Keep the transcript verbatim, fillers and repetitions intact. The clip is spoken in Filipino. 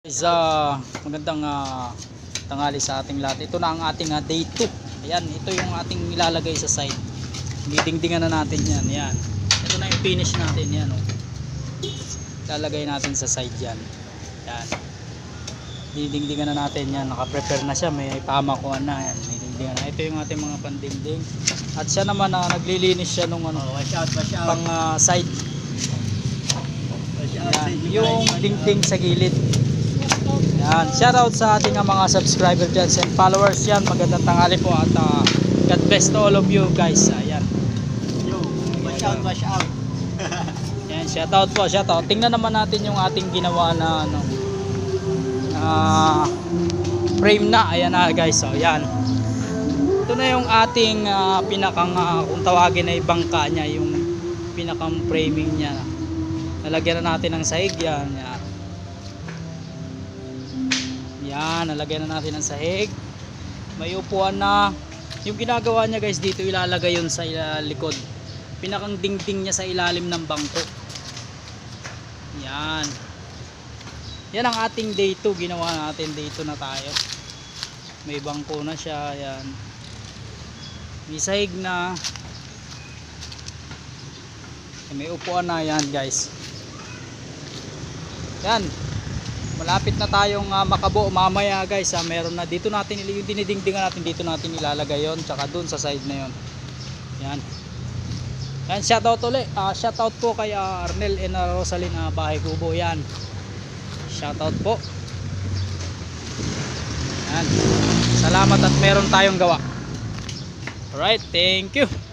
Guys, uh, magandang uh, tanghali sa ating lahat. Ito na ang ating uh, day two. Ayan, ito yung ating ilalagay sa side. Didingdingan na natin yan. Ayan. Ito na yung finish natin. Yan, oh. Ilalagay natin sa side yan. Ayan. Didingdingan na natin yan. Naka-prepare na siya. May pamakuan na. Ayan. Didingdingan na. Ito yung ating mga pandingding. At siya naman uh, naglilinis siya nung ano, Oh, watch out, watch out. pang uh, side. Watch out. Ayan. Yung dingding sa gilid. Yan, shoutout sa ating uh, mga subscriber dyan and followers yan. Magandang tanghali po at uh, God bless to all of you guys. Ayan. Yo, watch out, watch out. Yan, shoutout po, shoutout. Tingnan naman natin yung ating ginawa na ano, uh, frame na. Ayan na guys. So, yan. Ito na yung ating uh, pinakang, uh, kung tawagin na bangka niya, yung pinakang framing niya. Nalagyan na natin ng sahig yan. Yan. Yan, nalagyan na natin ng sahig. May upuan na. Yung ginagawa niya guys dito, ilalagay yun sa uh, likod. Pinakang dingding niya sa ilalim ng bangko. Yan. Yan ang ating day two. Ginawa natin day two na tayo. May bangko na siya. Yan. May sahig na. May upuan na yan guys. Yan. Malapit na tayong uh, makabo mamaya guys. Uh, meron na dito natin yung dinidingdingan natin, dito natin ilalagay yon, tsaka dun sa side na yon. Yan. Yan, shoutout ulit. Uh, shoutout po kay uh, Arnel and uh, Rosalyn uh, Bahay Kubo. Yan. Shoutout po. Yan. Salamat at meron tayong gawa. Alright, thank you.